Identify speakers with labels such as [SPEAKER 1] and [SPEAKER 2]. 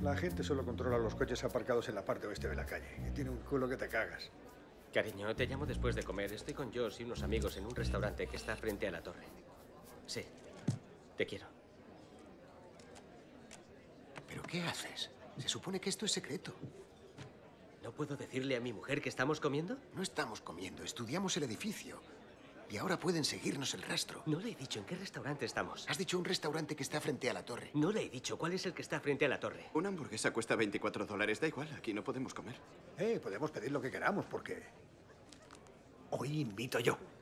[SPEAKER 1] La gente solo controla los coches aparcados en la parte oeste de la calle. Y tiene un culo que te cagas.
[SPEAKER 2] Cariño, te llamo después de comer. Estoy con Josh y unos amigos en un restaurante que está frente a la torre. Sí, te quiero.
[SPEAKER 3] ¿Pero qué haces? Se supone que esto es secreto.
[SPEAKER 2] ¿No puedo decirle a mi mujer que estamos comiendo?
[SPEAKER 3] No estamos comiendo, estudiamos el edificio. Y ahora pueden seguirnos el rastro.
[SPEAKER 2] No le he dicho en qué restaurante estamos.
[SPEAKER 3] Has dicho un restaurante que está frente a la torre.
[SPEAKER 2] No le he dicho cuál es el que está frente a la torre.
[SPEAKER 4] Una hamburguesa cuesta $24. Da igual, aquí no podemos comer.
[SPEAKER 1] Podemos pedir lo que queramos porque... hoy invito yo.